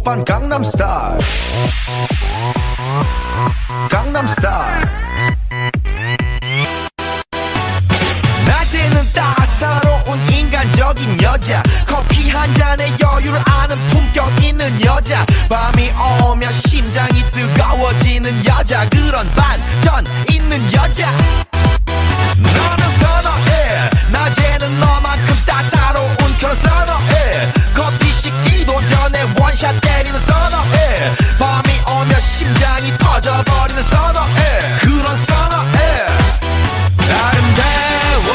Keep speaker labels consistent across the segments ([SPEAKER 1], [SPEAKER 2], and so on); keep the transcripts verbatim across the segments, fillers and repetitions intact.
[SPEAKER 1] 오빤 강남스타일 강남스타일 낮에는 따사로운 인간적인 여자 커피 한 잔에 여유를 아는 품격 있는 여자 밤이 오면 심장이 뜨거워지는 여자 그런 반전 있는 여자 너는 선어해 낮에는 너만큼 따사로운 그런 선어해 커피 식기도 전에 원샷 때리는 선어해 밤이 오면 심장이 터져버리는 선어해 그런 선어해 아름다워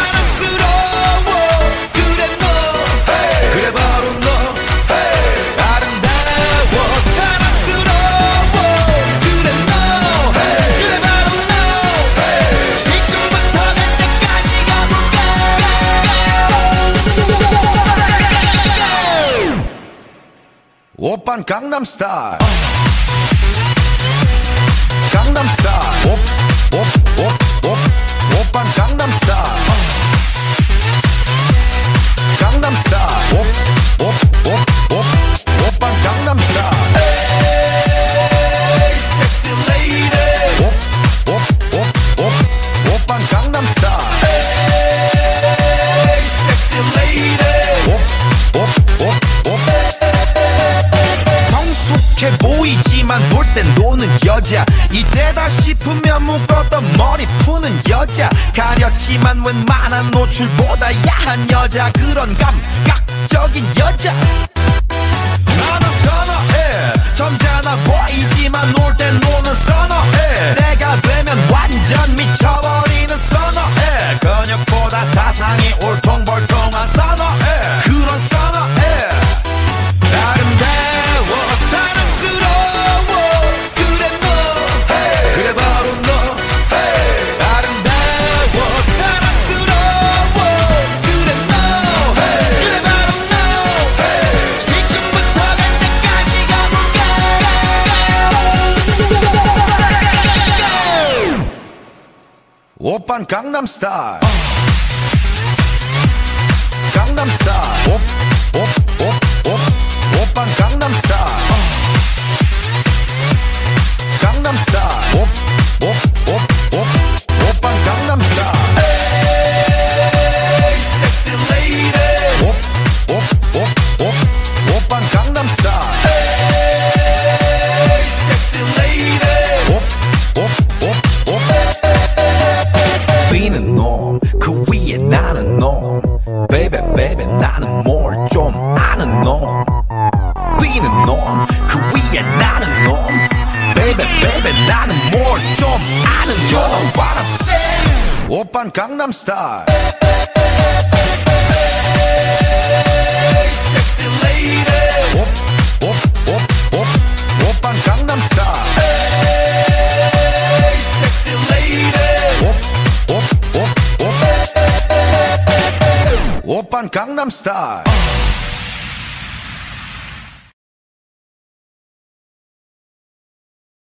[SPEAKER 1] 사랑스러워 그래 너 hey. 그래 바로 너 hey. 아름다워 사랑스러워 그래 너 hey. 그래 바로 너 hey. 지금부터 갈 때까지 가볼까 오빤 강남스타일 강남스타일 옵옵옵옵 오빤 강남스타일 강남스타일 옵옵옵옵 오빤 강남스타일 에이 섹시 레이디 옵옵옵옵 오빤 강남스타일 에이 섹시 레이디 옵옵옵옵 성숙해 보이지만 볼 땐 노는 여자 이때다 싶으면 묶었던 머리 푸는 여자 가렸지만 웬만한 노출보다 야한 여자 그런 감각적인 여자 나는 선어해 점잖아 보이지만 놀 땐 노는 선어해 내가 되면 완전 미쳐버리는 선어해 근육보다 사상이 울퉁불퉁한 선어해 그런 선어해 아름다워 사랑스러워 그래 너 hey. 그래 바로 너 hey. 아름다워 사랑스러워 그래 너 hey. 그래 바로 너 hey. 지금부터 갈 때까지 가볼까 오빤 강남스타일 강남스타일 옵옵옵옵 오빤 강남스타일 강남스타일 옵옵옵옵 오빤 강남스타일 에이 섹시 레이디 옵옵옵옵 오빤 강남스타일 에이 섹시 레이디 옵옵옵옵 비는 놈 그 위에 나는 놈 베이베 베이베 나는 뭘 좀 아는 놈 비는 놈 그 위에 나는 놈 베이베 베이베 나는 뭘 좀 아는 놈 You know what I'm saying 오빤 강남스타일 섹시 레이디 옵옵옵옵 오빤 강남스타일 섹시 레이디 옵옵옵옵 오빤 강남스타일